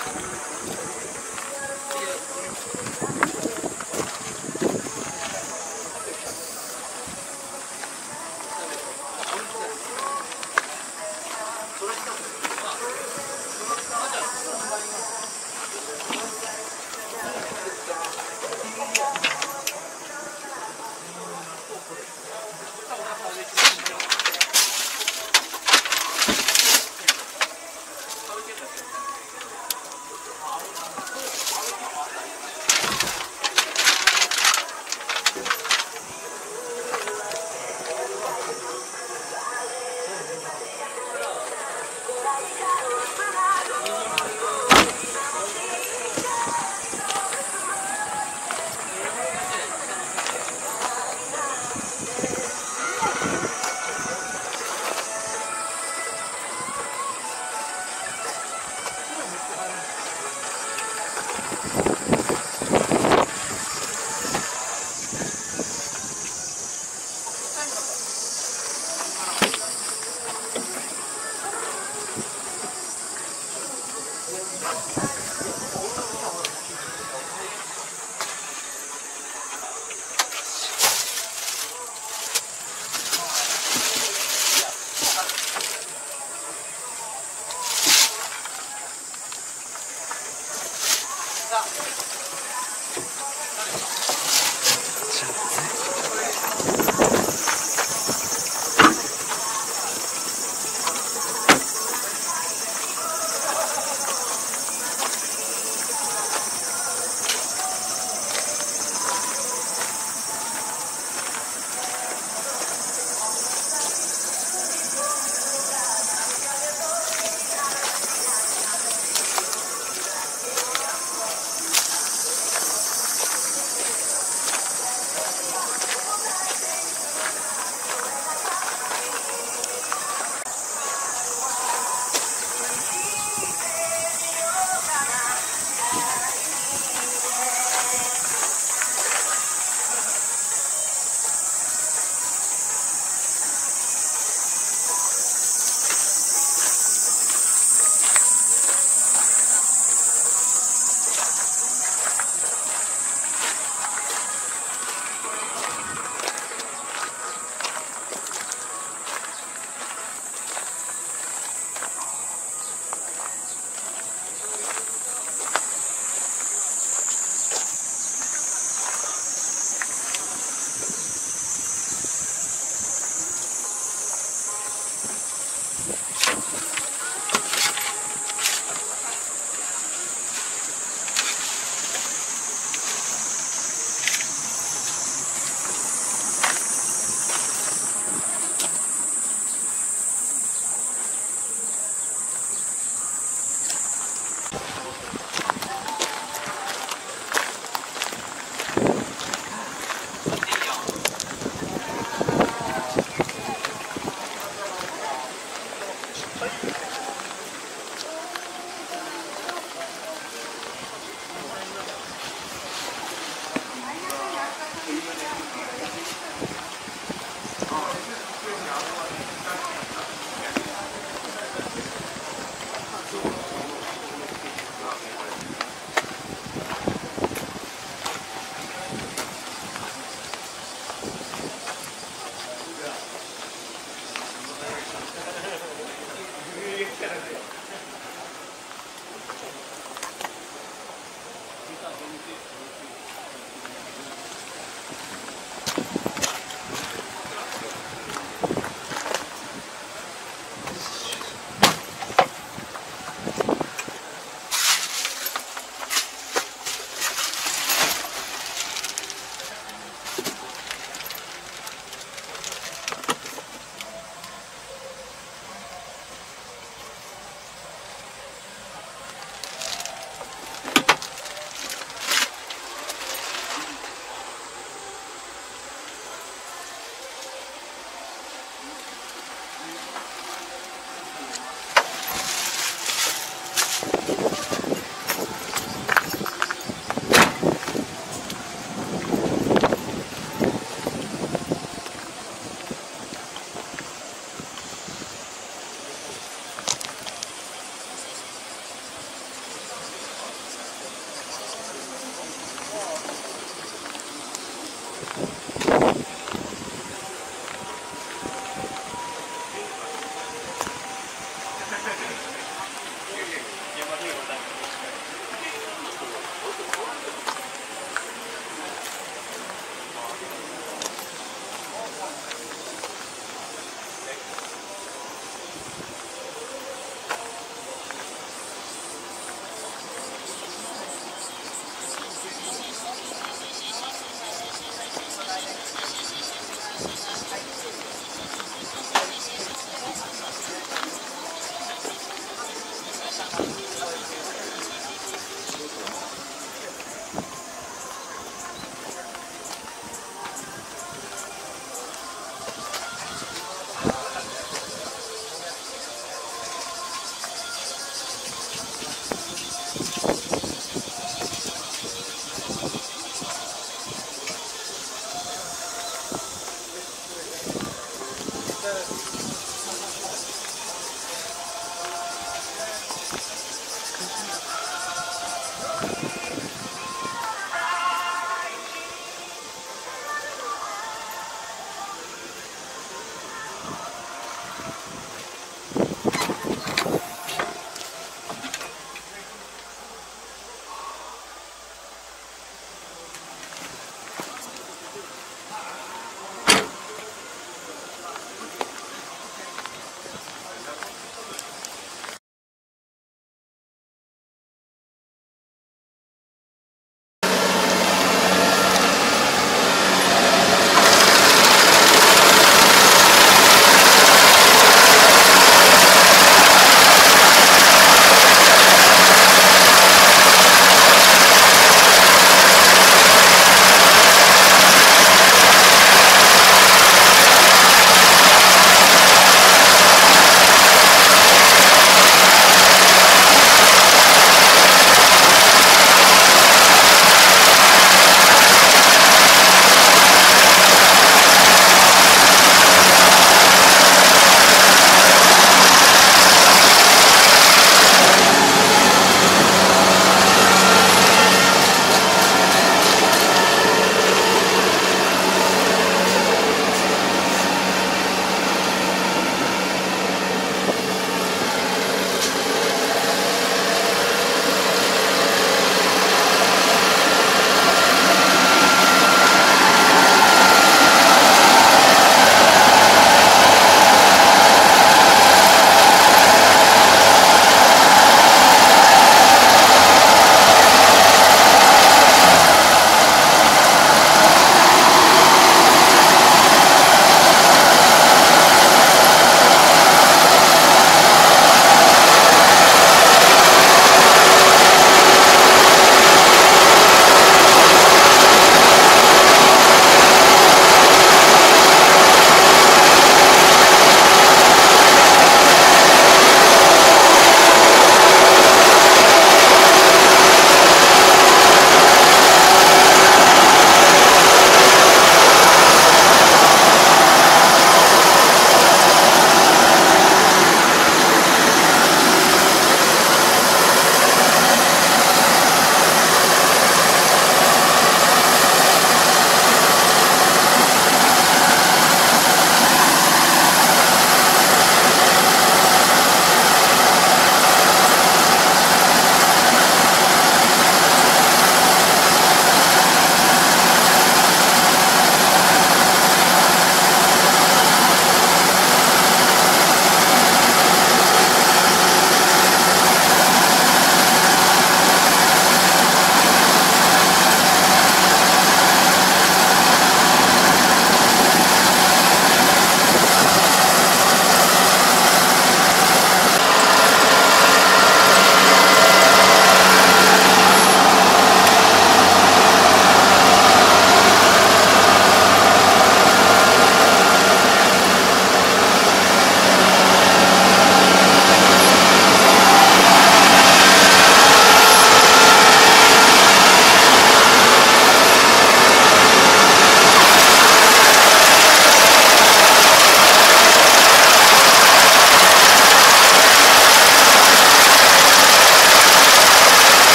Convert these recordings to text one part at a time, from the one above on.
こ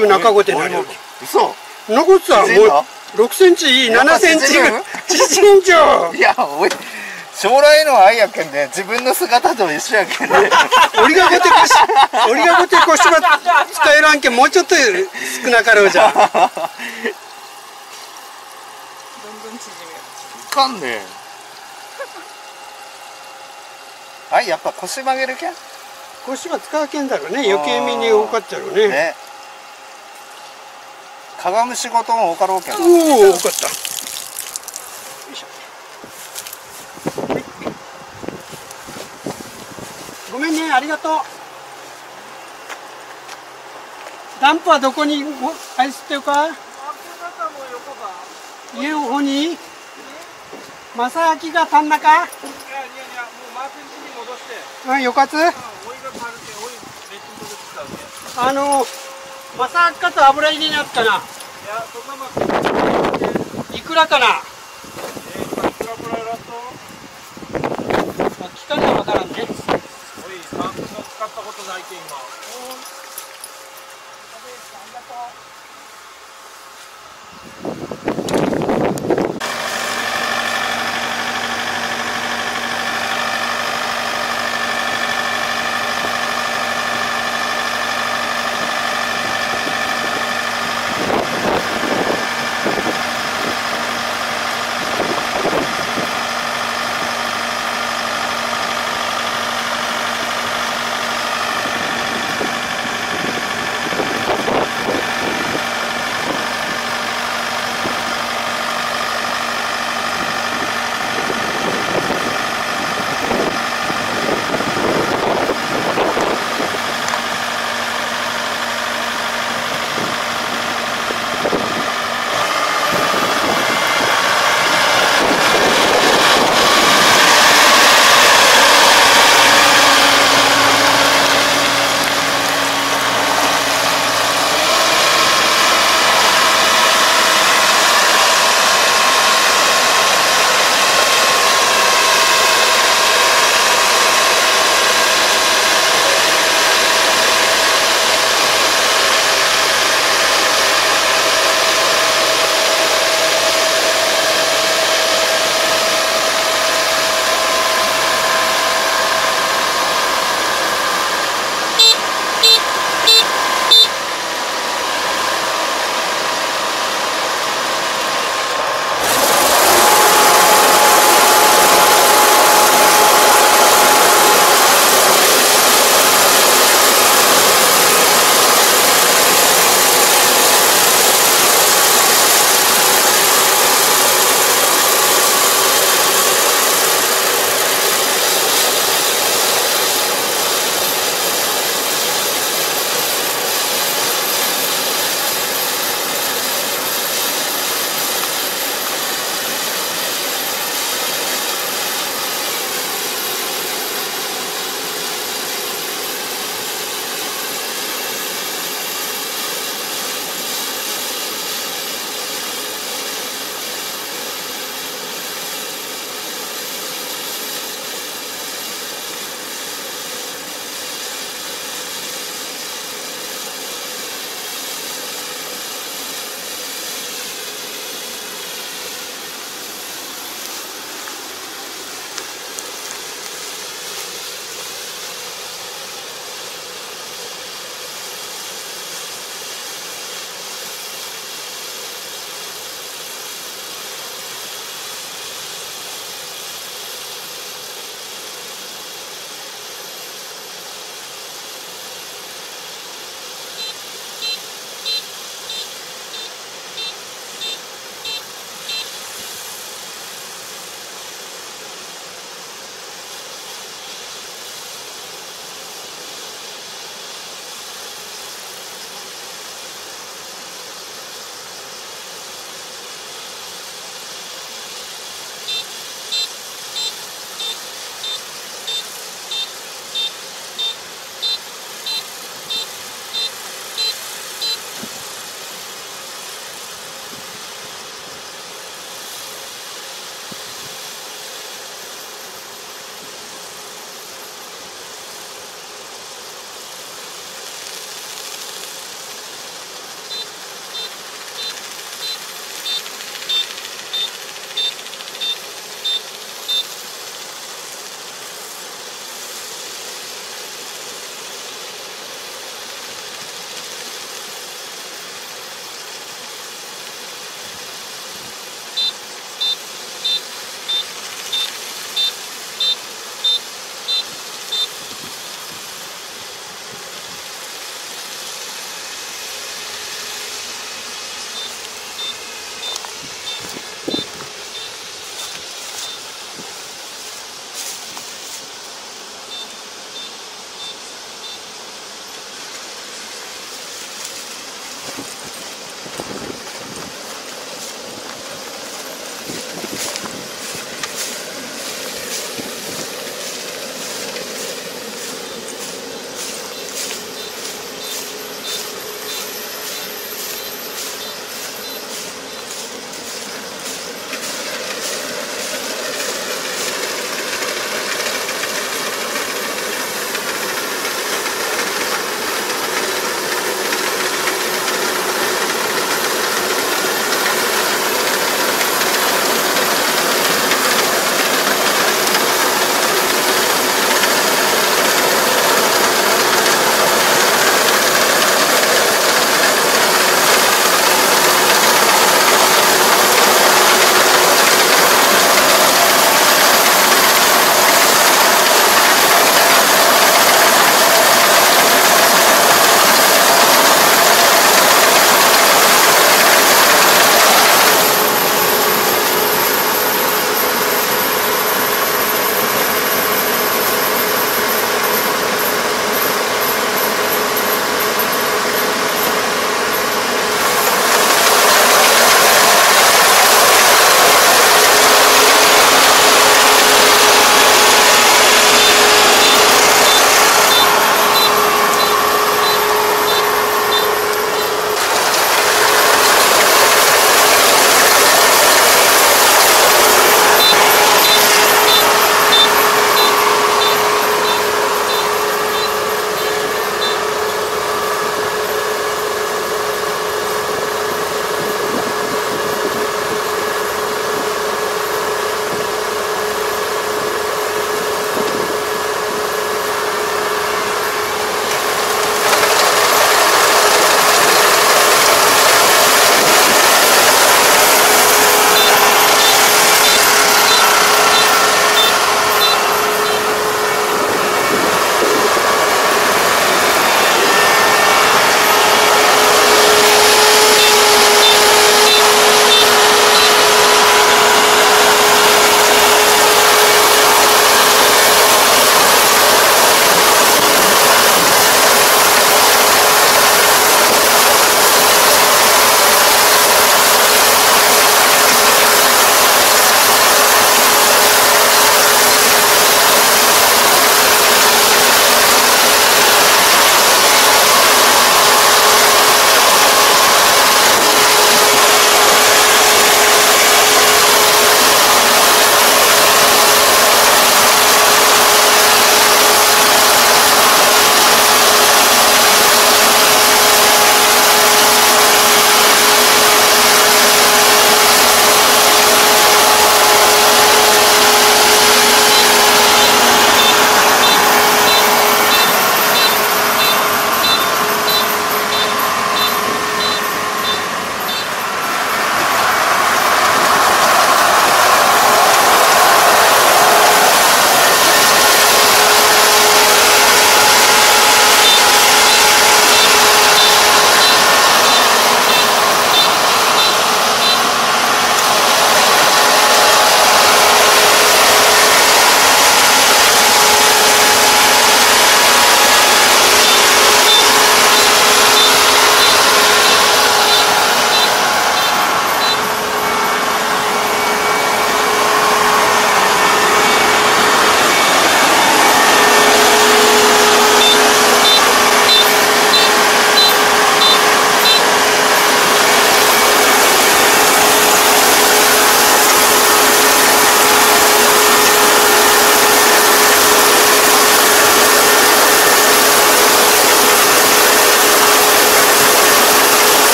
中中ごてなるよ。 嘘。 残ってたもう6センチ、7センチ縮んじゃう。 いや、おい、将来の愛やけんね、自分の姿と一緒やけんね。 俺がごて腰ば使えらんけん、もうちょっと少なかろうじゃん。 どんどん縮めよいかんね。はい、やっぱ腰曲げるけん。 腰は使うけんだろうね、余計身に多かったろうね。 ね。かがむ仕事も多かろうけん。 おお、多かった。よいしょ。ごめんね、ありがとう。ダンプはどこに愛してるか。家の方に。正明が足んなか。いや、もうマークに戻して。うん、よかつ。正明かと油入れにあったな。いや、そんなまいくらかな。いくらくらいだと。聞かには分からんね。おい、マークの使ったことないけん今。ありがとう。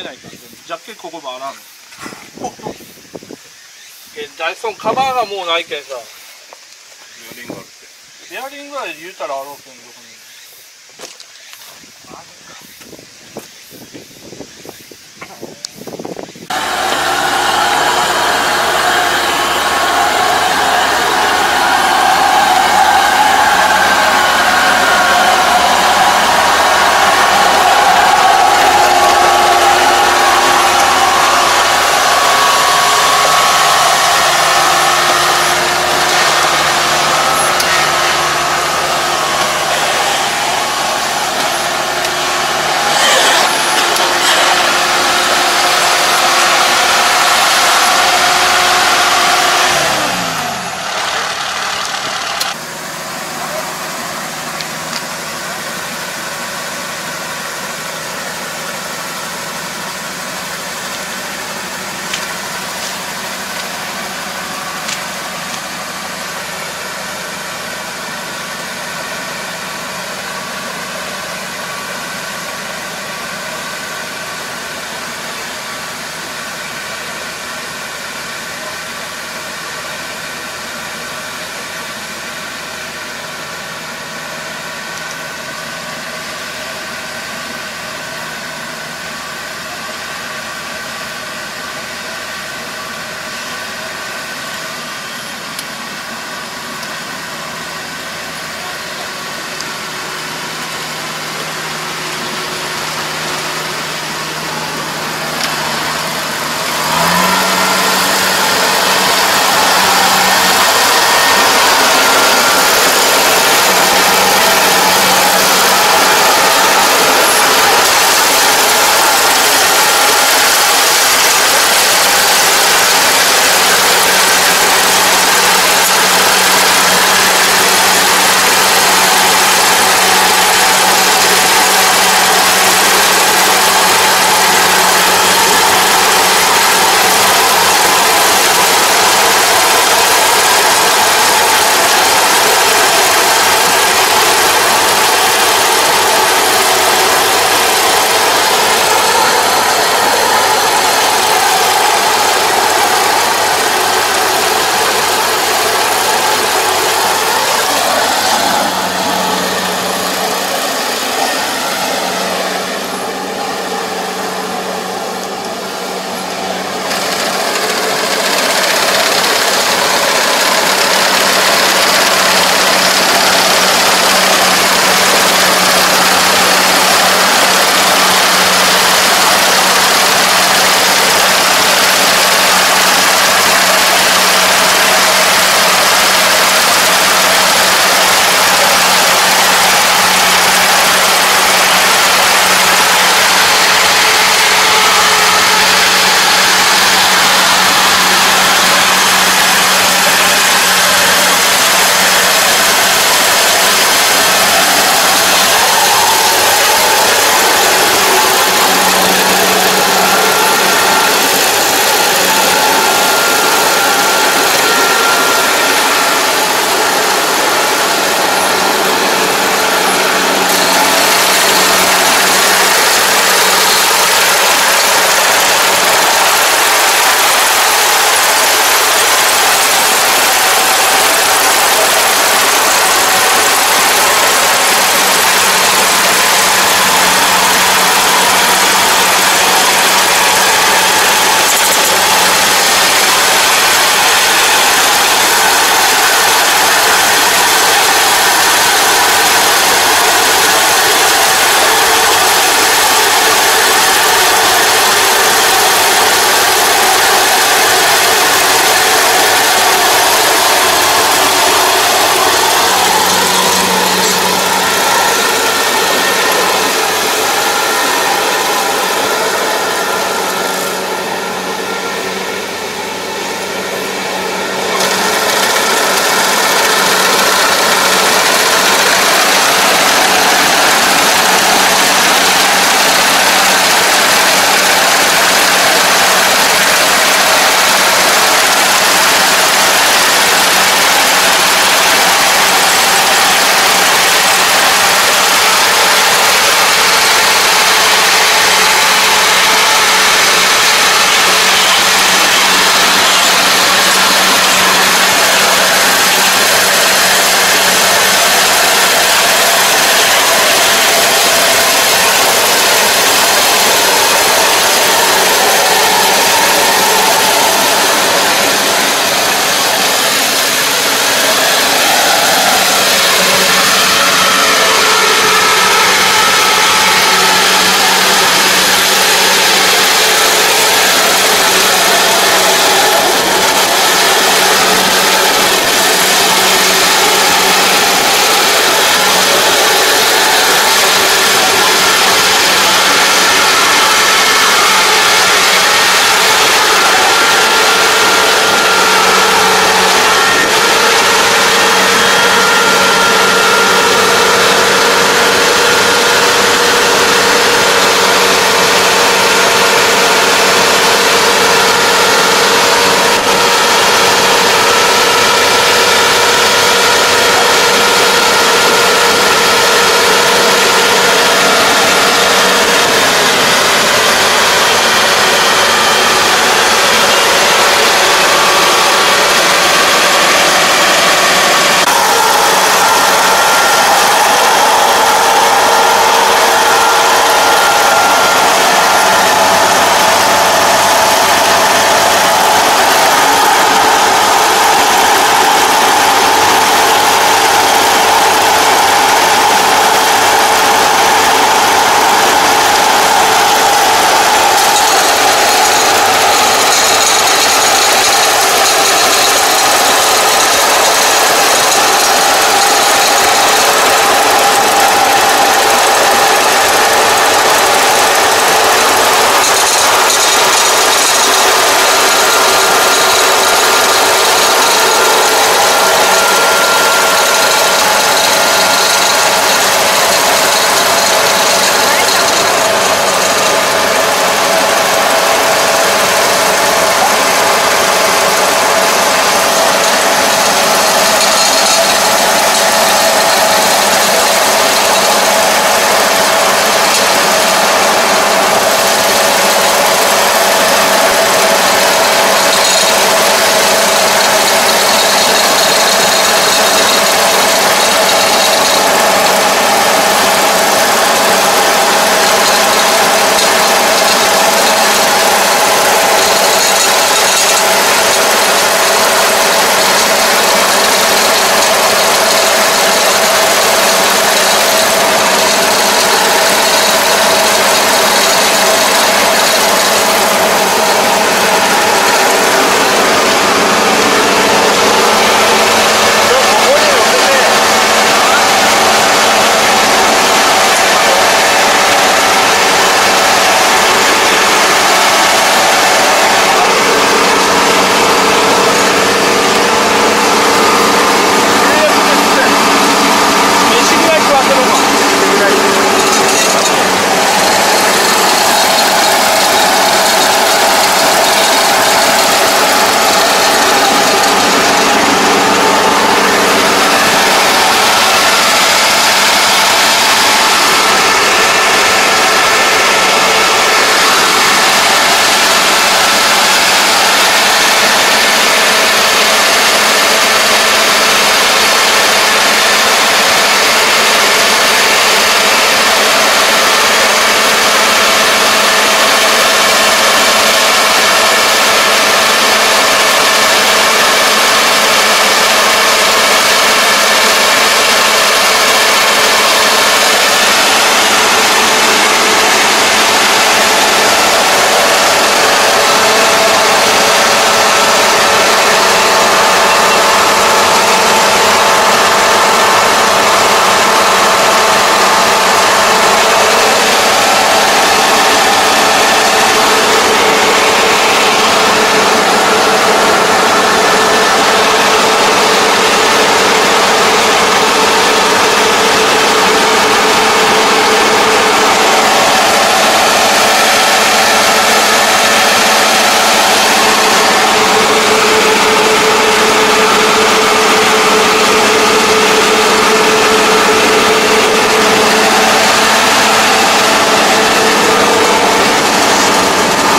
ないからジャケここもあらんのダイソンカバーがもうないけんさベアリングあるって。 ベアリングは言うたらあろうけんどこに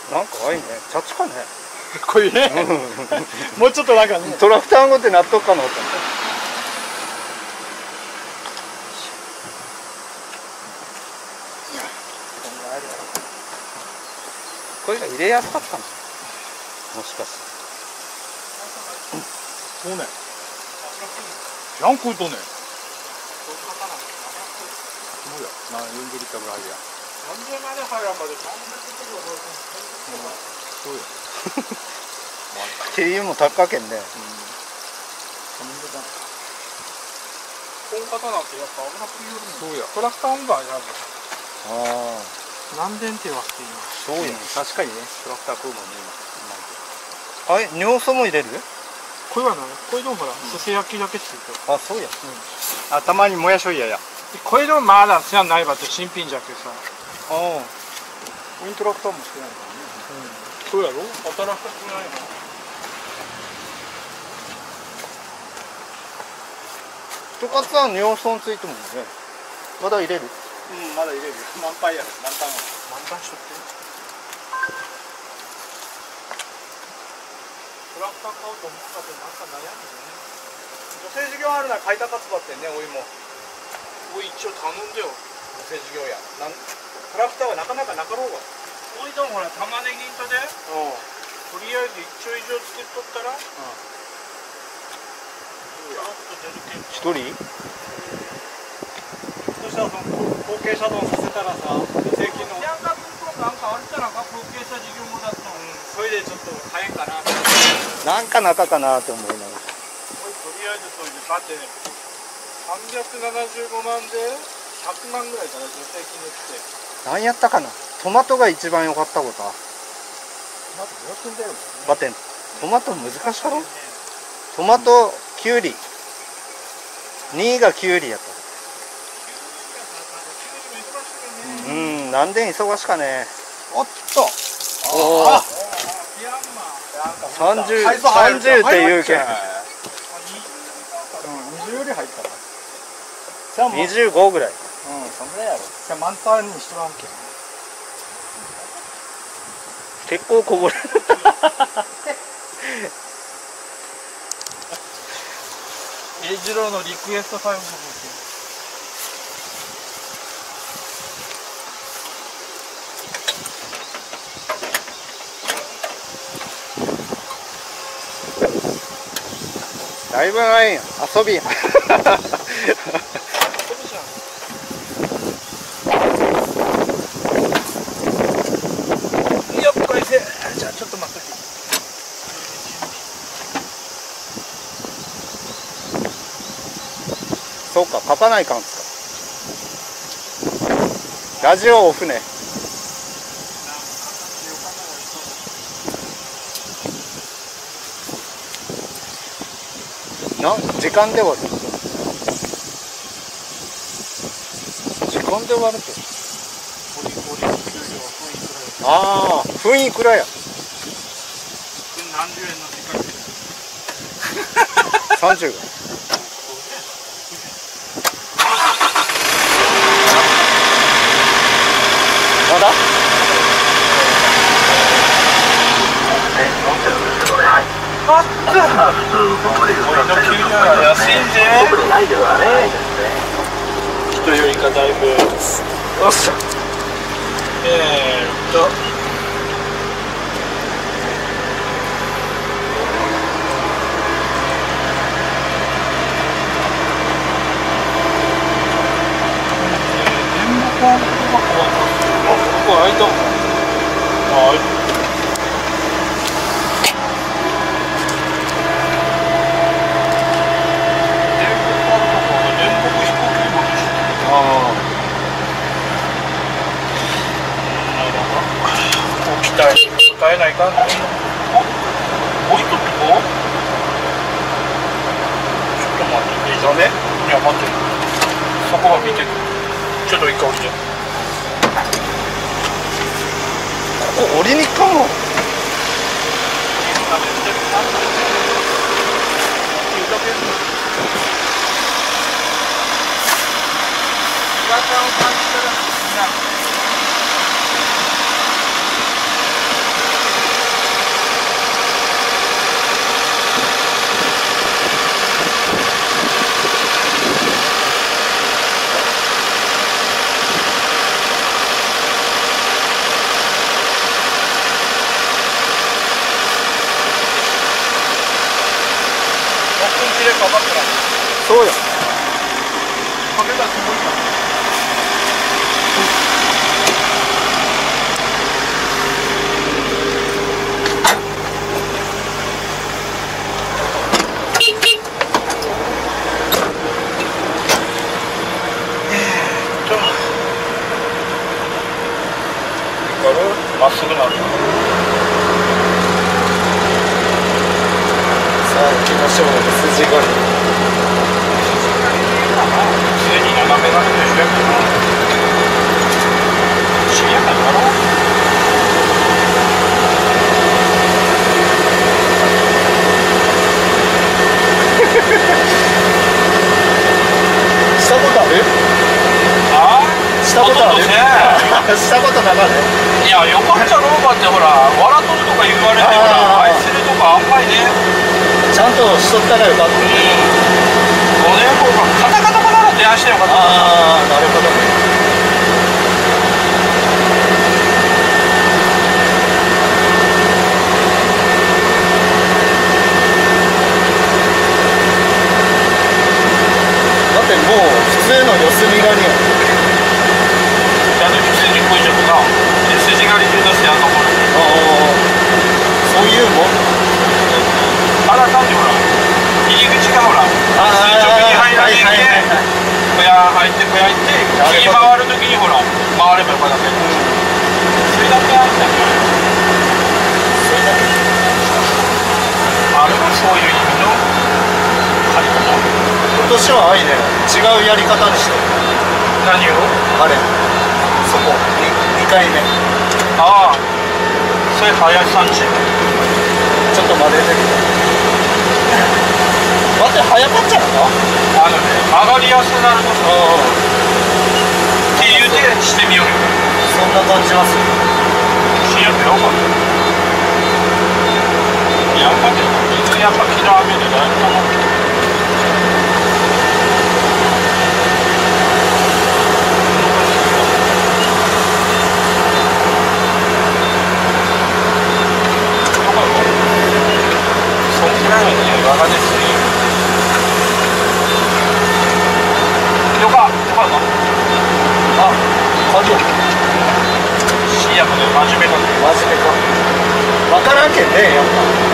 なんかいいね。チャチかね。 こういうね。もうちょっとなんかね。 トラクター語って納得かなと思って。これが入れやすかったの。もしかして。 そうね。何個いとね。そうや。40リッターぐらいや。30まで入らんまで300リッターぐらい。そうや。 経由も高けんね。 この方なんてやっぱ危なく言うの。そうや。トラクター運搬やる。 ああ。 何電ってわって今。そうや。確かにね。トラクター食うもんね今。はい、尿素も入れる？ これはない。これでもほら、すせ焼きだけついてる。 あ、そうや。 あ、たまにもやしをやや。これでもまだせやないばって新品じゃけさ。 ああ。 イントラクターもしてないからね。そうやろ？働かせないの。 一カツは尿素ついてもね。まだ入れる？ うん、まだ入れる。満杯やろ。満タンしとって。トラクター買おうと思ったけどなんか悩んでね。女性事業あるなら買いたかつばってんね、おいも。おい一応頼んでよ。女性事業や。トラクターはなかなかなかろうが。おいどんほら玉ねぎんとで。とりあえず一丁以上作っとったら。 一人？ そしたらその後継者丼させたらさ、助成金のなんかあるじゃなんか後継者事業もだったの。それでちょっと早いかな。 なんか中かなって思いながら。 とりあえずそれでだって375万で100万ぐらいから助成金できて。 何やったかな。トマトが一番良かったことは。 まずどうすんだよ。 バテン。トマト難しかろ。トマト、キュウリ。2位がキュウリやった。うん、なんで忙しかね。 おっと。 おお。30って言うけん。 20より入ったな。 25ぐらい。 うん、そんぐらいやろ。じゃ満タンにしとらんけん。 結構こぼれる。 栄次郎のリクエストタイムのだいぶないよ。遊びや。 よっこいせ。じゃあちょっと待って。 そうか、書かないかんすか。ラジオオフね。時間で終わる。時間で終わるって。ああ、雰囲気くらいや。 何十円の時間 30が。まだ？ あった。俺の給料は安いんで。人よりかだいぶ。よっしゃ。ここ開いた。耐えないかんね。置いとってこう。ちょっと待って。ダメ？いや待って。そこは見て。ちょっと一回降りて。 ここ降りに行くかも。 かかってない。 そうよ。 かけたつもりだ。まっすぐなる。さあ行きましょう。筋が。 常に斜めがね、主役な。不思議やからだろ。 したことある？ ああ、 したことある？したことなかった。 いや、よかったろうかってほら、笑っとるとか言われてほら、愛するとかあんまりね。 ちゃんとしとったらよかった。 5年後か、カタカタカタってやしてよかった。 ああ、なるほどね。だってもう普通の四隅狩りやん。 いやでも普通にこいちゃったな。筋狩り中出してやんのこれ。 そういうもん。 あらかんでほら、入り口がほら、垂直に入られて、小屋入って小屋行って、右回るときにほら、回ればよかったけど。それだけあるんだよ。 それだけ。 あれはそういう意味の狩り方。 今年は愛ね、違うやり方にしてる。 何を？ あれ、そこ、2回目。 ああ、それ林さんち。 ちょっと混ぜてみて。待って、早かっちゃうな。 曲がりやすくなるとさ、って言うてしてみようよ。 そんな感じはする。 深夜ってよかった。やっぱり水やっぱ昨日雨でだいぶ溜まってる。そんくらいのね、我がですね。よかったな。 あ、作業。 深夜もね、真面目か。 真面目か。わからんけんね、やっぱ。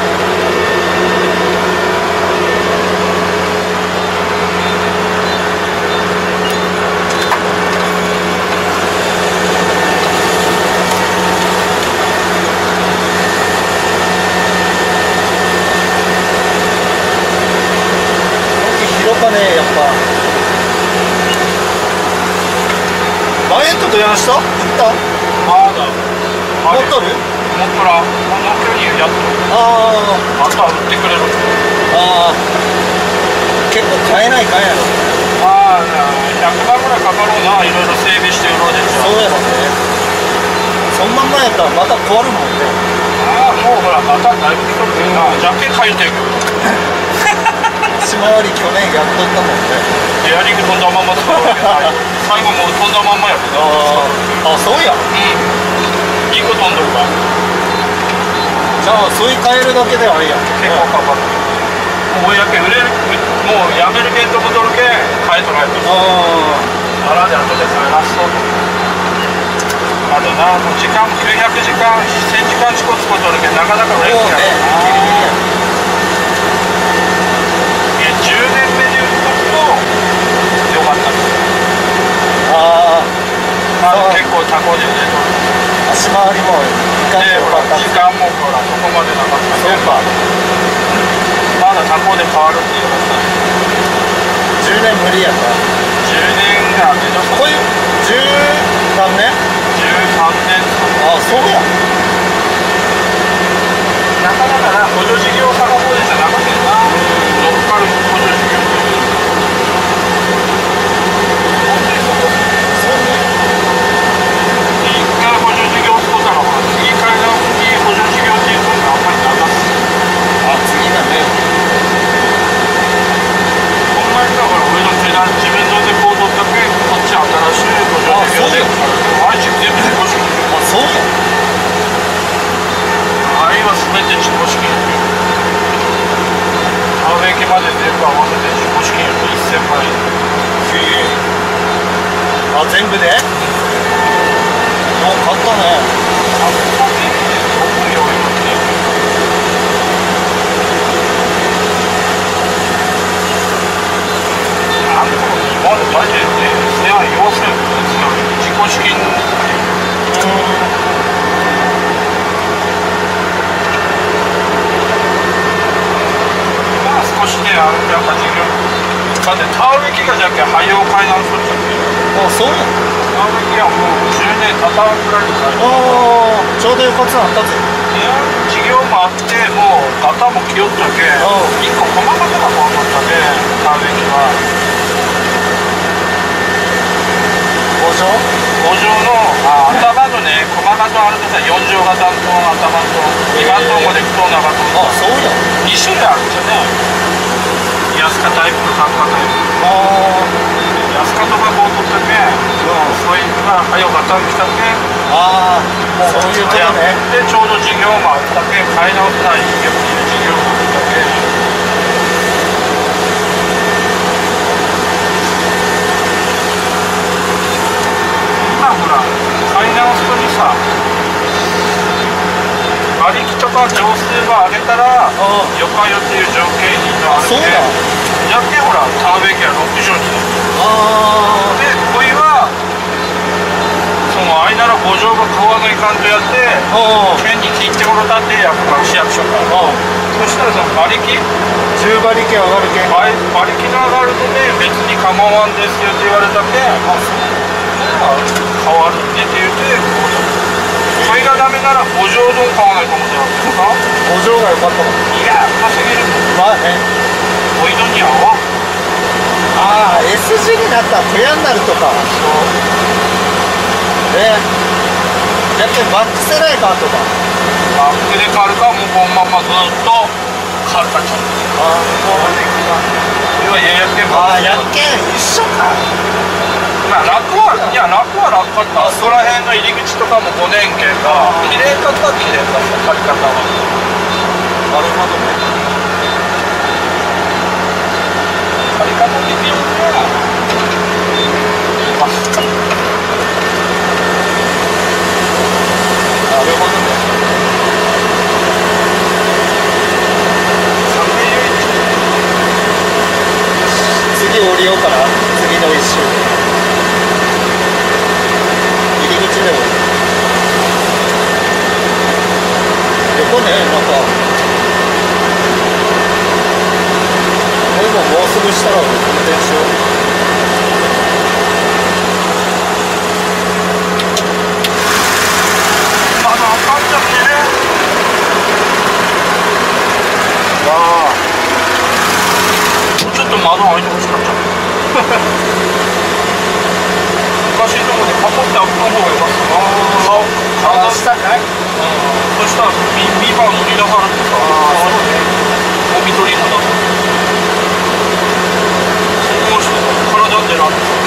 広かね、やっぱ。ダイエットとやらした？行った？ まだ。 持っとる？ 持っとら、この距離やっとる。 ああとは売ってくれる。 あ、結構買えないかんやろ。 まあ、100万ぐらいかかろうな、いろいろ整備して売ろうでしょ。 そうやろね。そんまんまやったらまた壊るもんね。 ああ、もうほら、まただいぶ来とるけどな、ジャケ変えてるけど。 足回り去年やっとったもんね。 エアリング飛んだまんまだったけど、最後もう飛んだまんまやけど。 あ、そうや。 うん。いい子飛んどるか。 じゃあ、そういう変えるだけであれやん。 結構かかる。もうやけ売れる、もうやめるけんとこ取るけん、変えとられてる。あらで後でそれラスト。あとな、もう時間900時間、1000時間近く取るけん、なかなか売れるんやろな。10年目で売っとくとよかったです。結構タコでね、 足回りもいかんでよかった。 時間もほらそこまでなかった。 そうか。 まだタコで変わるってよかった。 10年無理やった。 10年が目指す。 こういう10何年 ？13年。 あ、そうや。 なかなかな、補助事業探そうでじゃなかったよな。乗っかる補助事業。 そうね。 一回補助事業使ったらほら、次買い直し補助事業全部で。お、買ったね。 だって田植え機がじゃけ廃を買い直すっちゃって。 あ、そうやん。 田植え機はもう10年経たんくらいでさ。 ああ、ちょうどよかったなったぜ。 いや、事業もあってもう型も気負ったけ1個細かくが怖かったね、田植え機は。 工場の頭とね、駒型あるとさ、4畳型と頭と2番とまで太長と。 あ、そうやん。 2種類あるんですよね。安価タイプと単価タイプ。安価とかこう取ったけ、そういうのが早かったん来たけ。 ああ、そういうことね。 でちょうど事業もあったけ、買い直せない事業もあったけ。今ほら買い直すのにさ、馬力とか乗数が上げたらよかよっていう条件にあるけ。やけほら田植え機は6畳になる。でこれはその間の5畳が買わないかんとやって県に聞いてもらったってやっぱ市役所からそしたらその馬力 10馬力上がるけん。 馬力が上がるとね別に構わんですよって言われたけん変わるねって言ってこれがダメなら5畳丼買わないと思ってるわけですか。 5畳が良かったわ。 いや稼げるまあね。 おいどに合わん。 ああ、S 字になったらペアになるとか。ね。やっぱりバックせないかとか。 バックで変わるかもうこのままずっと変わるかちゃう。 ああ、 要はやけんああ、やっけん一緒か。 まあ楽は楽かった。そこら辺の入り口とかも5年券が綺麗かった綺麗かった借り方は。 なるほどね。 借り方的にはなるほどね。次降りようかな。次の一周入り口でも横ね、なんかこれももうすぐしたら運転しよう。 まだあかんじゃね。 あもうちょっと窓開いてほしかった。昔のとこでカポって開くの方がよかったな。 あ、したかい。 そしたらビバン乗りながらってさ、ゴミ取りのだとそこの人が体でなってさ。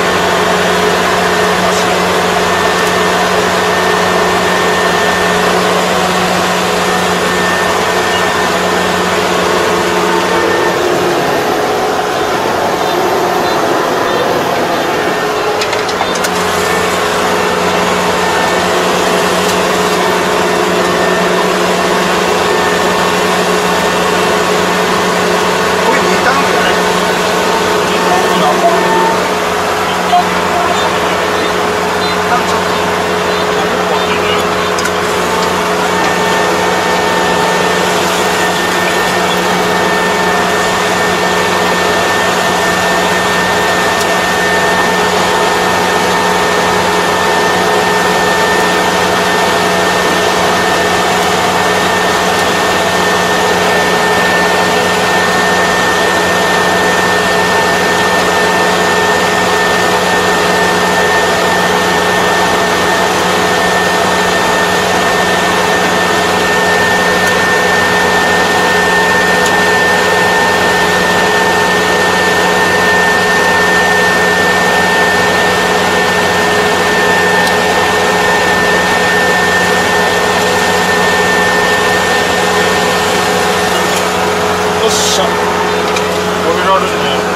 よっしゃ。 降りられるね。